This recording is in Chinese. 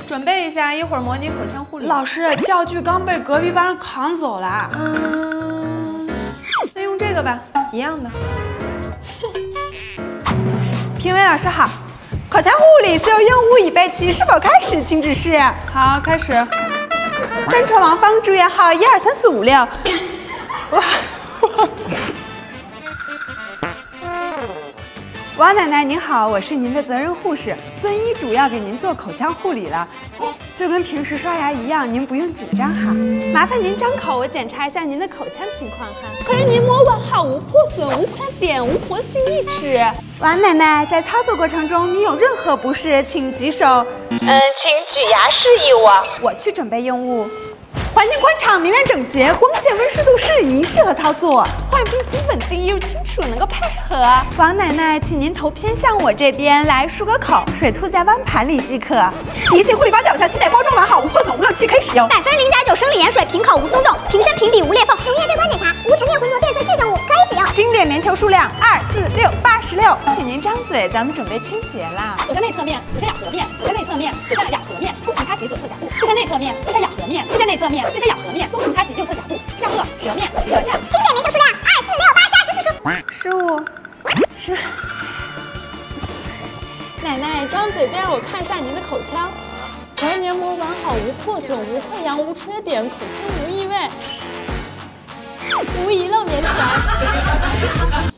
准备一下，一会儿模拟口腔护理。 老师，教具刚被隔壁班人扛走了。 那用这个吧，一样的。 评委老师好，口腔护理所有任务已备齐，是否开始？请指示。 好，开始。 单床王方住院号1234556。哇！王奶奶您好，我是您的责任护士，遵医嘱要给您做口腔护理了，就跟平时刷牙一样，您不用紧张哈。麻烦您张口，我检查一下您的口腔情况哈。口腔黏膜完好，无破损，无块点，无活性异齿。王奶奶，在操作过程中您有任何不适，请举手。请举牙示意我去准备用物。环境宽敞，明亮整洁，光线温湿度适宜，适合操作。换冰机稳定又清楚，能够配合。王奶奶，请您头偏向我这边来漱个口，水吐在弯盘里即可。一切护理包脚下期待包装完好，无破损无漏气，可以使用。 100分0+9生理盐水，瓶口无松动，瓶身瓶底无裂缝，溶液对光检查，无沉淀浑浊变色血状物，可以使用。 清点棉球数量24686，请您张嘴，咱们准备清洁啦。 口腔内侧面，指向咬合面，口腔内侧面，指向咬合面，弓形擦洗左侧甲部，腹腔内侧面，腹腔咬合面，腹腔内侧面，腹腔咬合面，弓形擦洗右侧甲部，上颚、舌面、舌下。 清点棉球数量2468445。 是。 奶奶，张嘴，再让我看一下您的口腔。口腔黏膜完好，无破损，无溃疡，无缺点，口腔无异味，无遗漏，粘起来。